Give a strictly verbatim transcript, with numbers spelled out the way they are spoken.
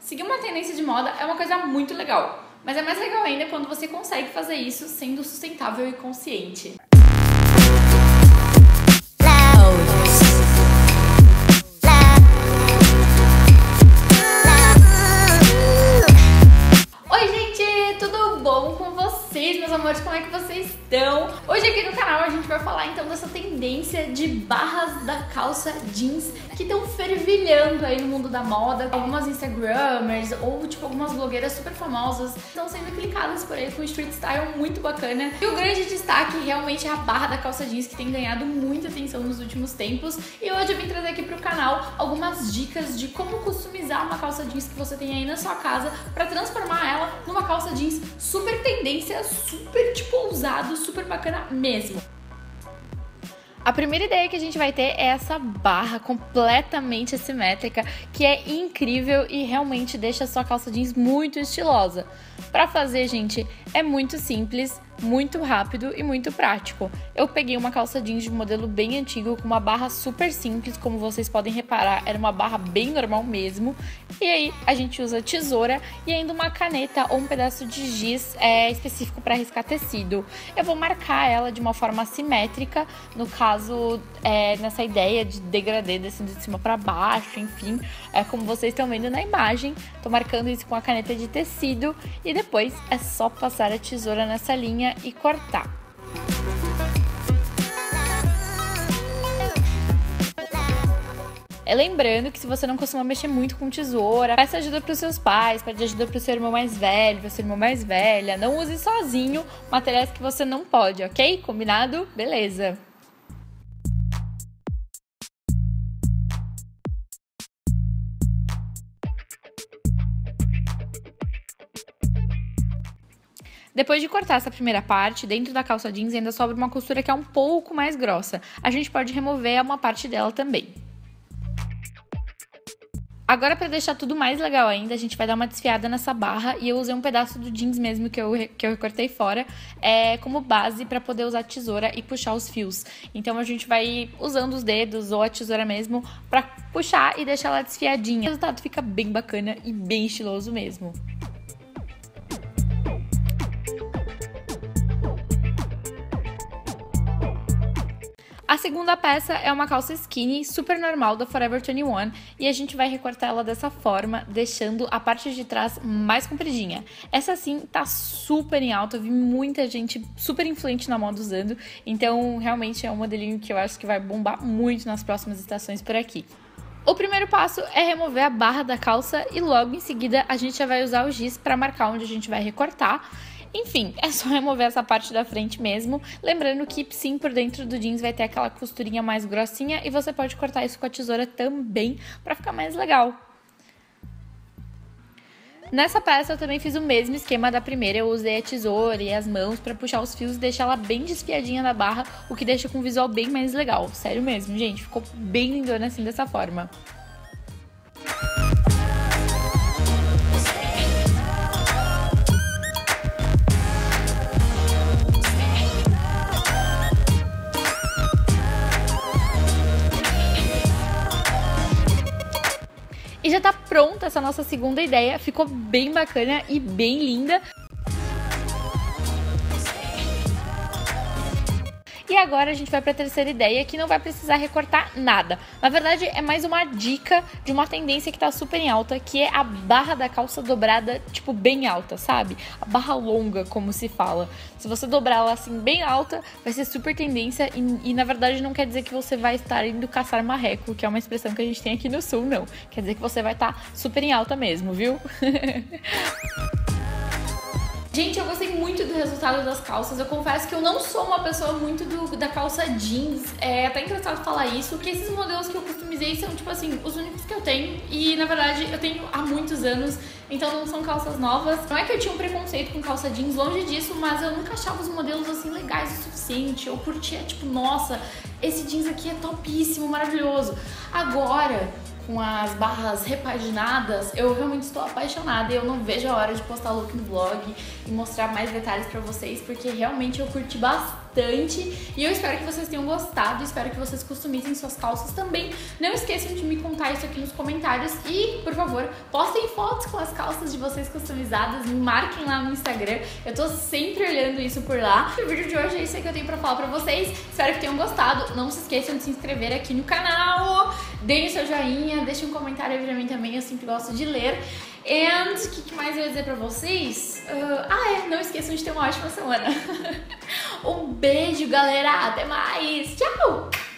Seguir uma tendência de moda é uma coisa muito legal, mas é mais legal ainda quando você consegue fazer isso sendo sustentável e consciente. Oi gente, tudo bom com vocês, meus amores? Como é que vocês estão? Hoje aqui no canal a gente vai falar então dessa tendência de barras da calça jeans que estão fervilhando aí no mundo da moda. Algumas instagramers ou tipo algumas blogueiras super famosas estão sendo clicadas por aí com street style muito bacana. E o grande destaque realmente é a barra da calça jeans, que tem ganhado muita atenção nos últimos tempos. E hoje eu vim trazer aqui pro canal algumas dicas de como customizar uma calça jeans que você tem aí na sua casa para transformar ela numa calça jeans super tendência, super tipo ousado, super bacana mesmo. A primeira ideia que a gente vai ter é essa barra completamente assimétrica, que é incrível e realmente deixa a sua calça jeans muito estilosa. Para fazer, gente, é muito simples, muito rápido e muito prático. Eu peguei uma calça jeans de modelo bem antigo com uma barra super simples, como vocês podem reparar, era uma barra bem normal mesmo. E aí a gente usa tesoura e ainda uma caneta ou um pedaço de giz é, específico para riscar tecido. Eu vou marcar ela de uma forma assimétrica, no caso é, nessa ideia de degradê descendo de cima para baixo, enfim, é como vocês estão vendo na imagem. Tô marcando isso com a caneta de tecido e depois é só passar a tesoura nessa linha e cortar. É lembrando que se você não costuma mexer muito com tesoura, peça ajuda para os seus pais, pede ajuda para o seu irmão mais velho, para sua irmã mais velha. Não use sozinho materiais que você não pode, ok? Combinado? Beleza! Depois de cortar essa primeira parte, dentro da calça jeans ainda sobra uma costura que é um pouco mais grossa. A gente pode remover uma parte dela também. Agora, para deixar tudo mais legal ainda, a gente vai dar uma desfiada nessa barra e eu usei um pedaço do jeans mesmo que eu, que eu recortei fora é, como base para poder usar a tesoura e puxar os fios. Então a gente vai usando os dedos ou a tesoura mesmo para puxar e deixar ela desfiadinha. O resultado fica bem bacana e bem estiloso mesmo. A segunda peça é uma calça skinny super normal da Forever vinte e um e a gente vai recortar ela dessa forma, deixando a parte de trás mais compridinha. Essa sim tá super em alta, eu vi muita gente super influente na moda usando, então realmente é um modelinho que eu acho que vai bombar muito nas próximas estações por aqui. O primeiro passo é remover a barra da calça e logo em seguida a gente já vai usar o giz para marcar onde a gente vai recortar. Enfim, é só remover essa parte da frente mesmo, lembrando que sim, por dentro do jeans vai ter aquela costurinha mais grossinha e você pode cortar isso com a tesoura também para ficar mais legal. Nessa peça eu também fiz o mesmo esquema da primeira, eu usei a tesoura e as mãos para puxar os fios e deixar ela bem desfiadinha na barra, o que deixa com um visual bem mais legal. Sério mesmo, gente, ficou bem lindona assim dessa forma. E já tá pronta essa nossa segunda ideia, ficou bem bacana e bem linda. E agora a gente vai para a terceira ideia, que não vai precisar recortar nada. Na verdade, é mais uma dica de uma tendência que tá super em alta, que é a barra da calça dobrada, tipo, bem alta, sabe? A barra longa, como se fala. Se você dobrar ela assim, bem alta, vai ser super tendência e, e na verdade não quer dizer que você vai estar indo caçar marreco, que é uma expressão que a gente tem aqui no sul, não. Quer dizer que você vai estar super em alta mesmo, viu? Gente, eu gostei muito do resultado das calças. Eu confesso que eu não sou uma pessoa muito do, da calça jeans. É até engraçado falar isso, porque esses modelos que eu customizei são, tipo assim, os únicos que eu tenho. E, na verdade, eu tenho há muitos anos, então não são calças novas. Não é que eu tinha um preconceito com calça jeans, longe disso, mas eu nunca achava os modelos, assim, legais o suficiente. Eu curtia, tipo, nossa, esse jeans aqui é topíssimo, maravilhoso. Agora, com as barras repaginadas, eu realmente estou apaixonada e eu não vejo a hora de postar look no blog e mostrar mais detalhes pra vocês, porque realmente eu curti bastante bastante e eu espero que vocês tenham gostado, espero que vocês customizem suas calças também. Não esqueçam de me contar isso aqui nos comentários e, por favor, postem fotos com as calças de vocês customizadas, me marquem lá no Instagram, eu tô sempre olhando isso por lá. E o vídeo de hoje é isso aí que eu tenho pra falar pra vocês, espero que tenham gostado, não se esqueçam de se inscrever aqui no canal, deem o seu joinha, deixem um comentário aí pra mim também, eu sempre gosto de ler. E o que, que mais eu ia dizer pra vocês? Uh, ah é, não esqueçam de ter uma ótima semana. Um beijo, galera, até mais, tchau!